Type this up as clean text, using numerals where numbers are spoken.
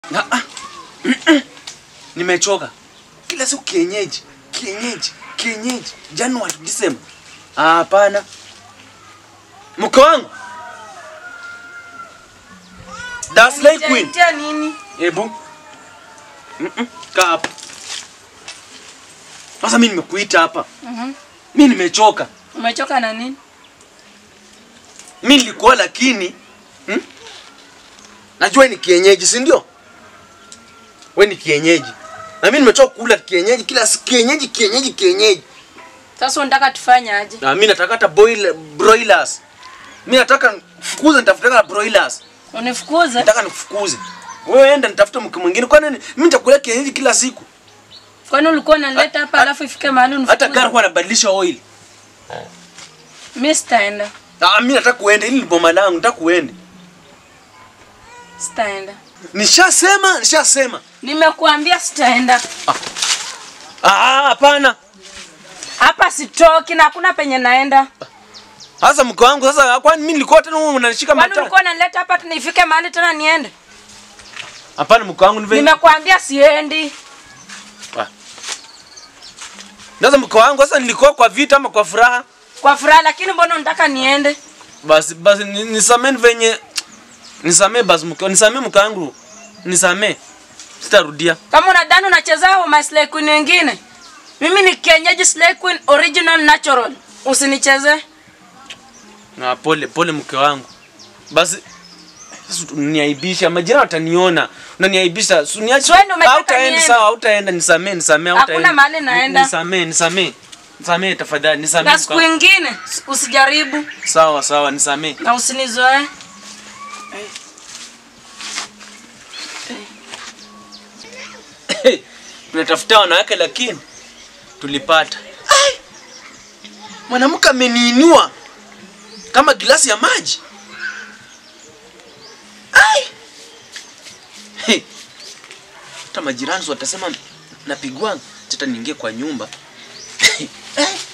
Nimechoka. Kila siku kienyeji. January, December. Hapana. Mke wangu. Das like queen. Nini? Ebu. Kaa hapa. Sasa mimi nimekuita hapa. Mimi nimechoka. Umechoka na nini? Mimi nilikuwa lakini najua ni kienyeji, si ndio? Wewe ni kienyeji. Na mimi nimechoka kula kienyeji kila siku kienyeji. Sasa unataka tufanye aje? Na mimi nataka hata broilers. Mimi nataka fukuze, nitafuta broilers. Unifukuze? Nataka nikufukuze. Wewe enda nitafuta mke mwingine. Kwa nini mimi nitakula kienyeji kila siku? Kwani ulikuwa unaleta hapa alafu ifike mahali unifukuze? Hata gari huwa anabadilisha oil. Mimi sitaenda. Mimi nataka kuenda, ili boma langu nataka kuenda. Sitaenda. Nishasema. Nimekuambia sitaenda. Hapana. Hapa sitoki na hakuna penye naenda. Sasa mke wangu, sasa kwani mimi nilikuwa tena unanishika matata? Kwani ulikuwa unaleta hapa tunifike mahali tena niende? Hapana mke wangu, nimekuambia siendi. Sasa mke wangu, sasa nilikuwa kwa vita ama kwa furaha? Kwa furaha, lakini mbona unataka niende? Basi nisamee venye. Nisamee basi mke wangu. Nisamee. Sitarudia. Kama unadhani unacheza wa Slay Queen wengine, mimi ni kienyeji Slay Queen original natural. Usinicheze. Na pole mke wangu. Basi uniaibisha, majirani wataniona. Unaniaibisha. Uniache. Hautaenda, sawa, hautaenda. Nisamee, hautaenda. Hakuna mahali naenda. Nisamee tafadhali, nisamee. Na siku nyingine usijaribu. Sawa, nisamee. Na usinizoe. Tunatafuta wanawake lakini tulipata. Mwanamke ameniinua kama glasi ya maji. Hata majirani watasema napigwa, hata niingie kwa nyumba.